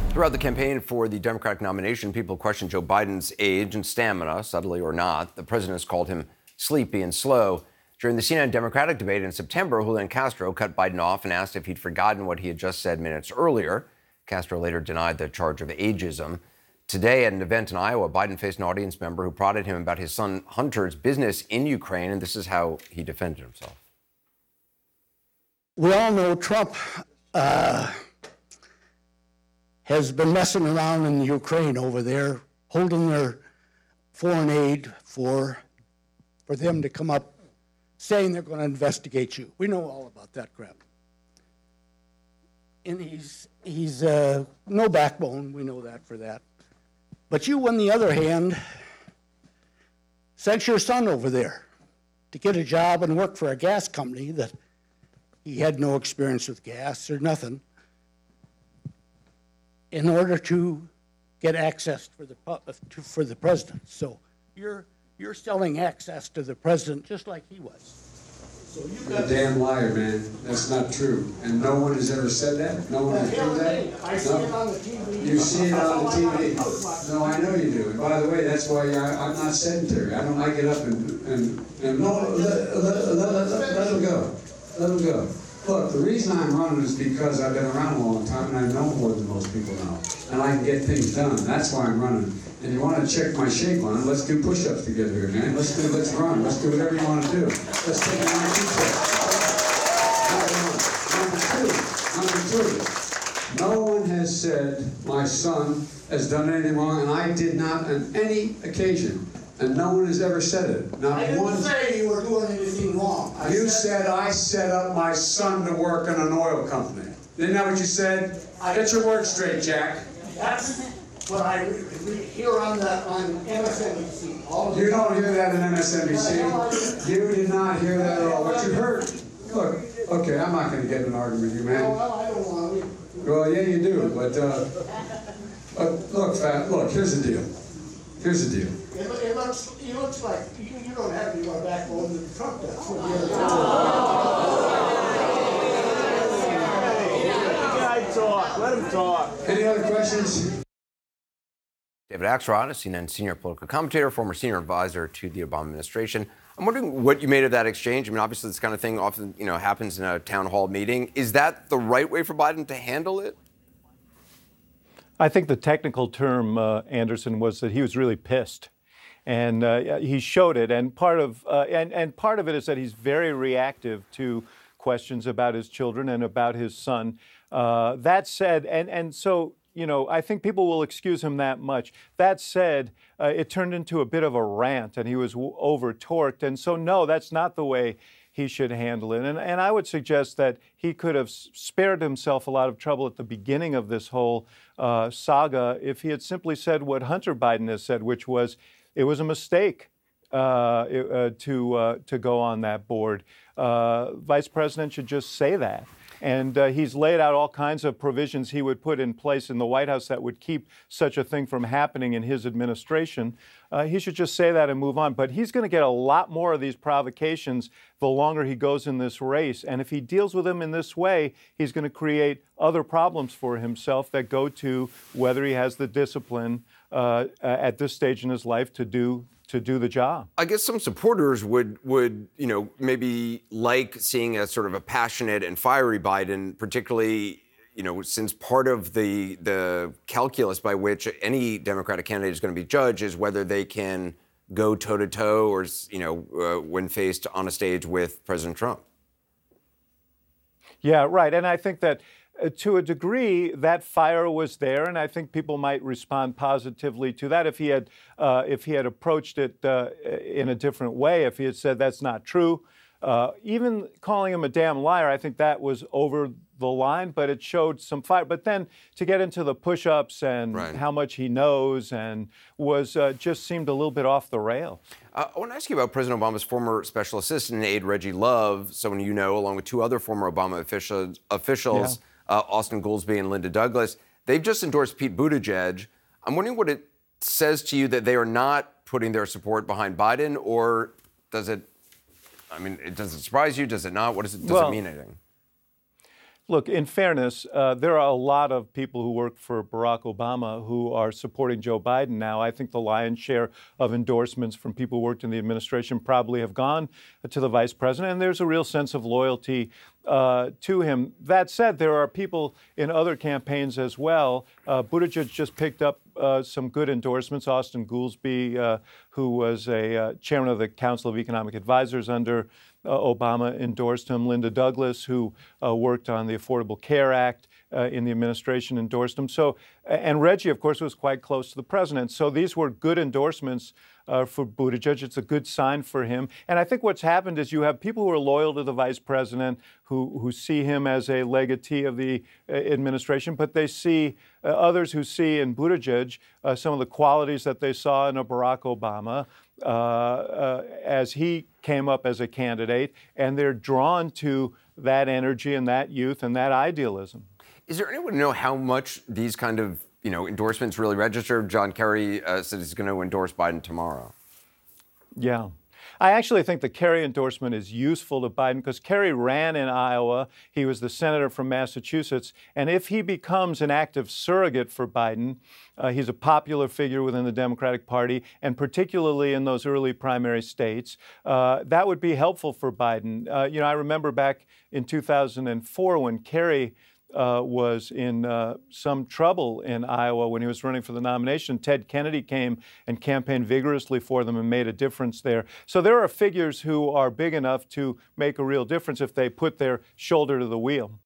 Throughout the campaign for the Democratic nomination, people questioned Joe Biden's age and stamina, subtly or not. The president has called him sleepy and slow. During the CNN Democratic debate in September, Julian Castro cut Biden off and asked if he'd forgotten what he had just said minutes earlier. Castro later denied the charge of ageism. Today, at an event in Iowa, Biden faced an audience member who prodded him about his son Hunter's business in Ukraine, and this is how he defended himself. We all know Trump has been messing around in Ukraine over there, holding their foreign aid for them to come up saying they're going to investigate you. We know all about that crap. And he's no backbone, we know that for that. But you, on the other hand, sent your son over there to get a job and work for a gas company that he had no experience with gas or nothing, in order to get access for the president. So you're selling access to the president just like he was. So You're a damn liar, man. That's not true. And no one has ever said that? No one has proved that? I see it on the TV. You see it on the TV? No, I know you do. And by the way, that's why I'm not sedentary. I get up and no, let him go. Let him go. Look, the reason I'm running is because I've been around a long time and I know more than most people know. And I can get things done. That's why I'm running. And you want to check my shape on it, let's do push-ups together here, man. Let's run. Let's do whatever you want to do. Let's take a 9 Number two, no one has said my son has done anything wrong, and I did not on any occasion. And no one has ever said it. Not I didn't one. say you were doing anything wrong. You said I set up my son to work in an oil company. Isn't that what you said? Get your words straight, Jack. That's what I hear on MSNBC. All the You don't hear that in MSNBC. You did not hear that at all. What you heard. Look, okay, I'm not going to get in an argument with you, man. Well, I don't want to. Well, yeah, you do. But look, here's the deal. Here's the deal. It looks like you don't have any more backbone than Trump does. Let him talk. Any other questions? David Axelrod, a CNN senior political commentator, former senior advisor to the Obama administration. I'm wondering what you made of that exchange. I mean, obviously, this kind of thing often, happens in a town hall meeting. Is that the right way for Biden to handle it? I think the technical term, Anderson, was that he was really pissed, and he showed it. And part of it is that he's very reactive to questions about his children and about his son. That said, and so I think people will excuse him that much. That said, it turned into a bit of a rant, and he was over-torqued. And so, no, that's not the way he should handle it. And I would suggest that he could have spared himself a lot of trouble at the beginning of this whole saga if he had simply said what Hunter Biden has said, which was it was a mistake to go on that board. Vice President should just say that. And he's laid out all kinds of provisions he would put in place in the White House that would keep such a thing from happening in his administration. He should just say that and move on. But he's going to get a lot more of these provocations the longer he goes in this race. And if he deals with them in this way, he's going to create other problems for himself that go to whether he has the discipline at this stage in his life to do the job. I guess some supporters would maybe like seeing a sort of a passionate and fiery Biden, particularly, since part of the calculus by which any Democratic candidate is going to be judged is whether they can go toe-to-toe or, when faced on a stage with President Trump. Yeah, right. And I think that to a degree, that fire was there, and I think people might respond positively to that if he had approached it in a different way. If he had said that's not true, even calling him a damn liar, I think that was over the line. But it showed some fire. But then to get into the push-ups and how much he knows and was just seemed a little bit off the rail. I want to ask you about President Obama's former special assistant and aide Reggie Love, someone along with two other former Obama officials. Yeah. Austin Goolsbee and Linda Douglas. They've just endorsed Pete Buttigieg. I'm wondering what it says to you that they are not putting their support behind Biden, or does it surprise you? Does it not? Does it mean anything? Look, in fairness, there are a lot of people who worked for Barack Obama who are supporting Joe Biden now. I think the lion's share of endorsements from people who worked in the administration probably have gone to the vice president, and there's a real sense of loyalty to him. That said, there are people in other campaigns as well. Buttigieg just picked up some good endorsements. Austin Goolsbee, who was a chairman of the Council of Economic Advisors under Obama, endorsed him. Linda Douglas, who worked on the Affordable Care Act in the administration, endorsed him. So, and Reggie, of course, was quite close to the president. So these were good endorsements for Buttigieg. It's a good sign for him. And I think what's happened is you have people who are loyal to the vice president who see him as a legatee of the administration, but they see others who see in Buttigieg some of the qualities that they saw in a Barack Obama as he came up as a candidate, and they're drawn to that energy and that youth and that idealism. Is there anyone to know how much these kind of endorsements really register? John Kerry said he's going to endorse Biden tomorrow. Yeah. I actually think the Kerry endorsement is useful to Biden because Kerry ran in Iowa. He was the senator from Massachusetts. And if he becomes an active surrogate for Biden, he's a popular figure within the Democratic Party, and particularly in those early primary states, that would be helpful for Biden. I remember back in 2004 when Kerry was in some trouble in Iowa when he was running for the nomination. Ted Kennedy came and campaigned vigorously for them and made a difference there. So there are figures who are big enough to make a real difference if they put their shoulder to the wheel.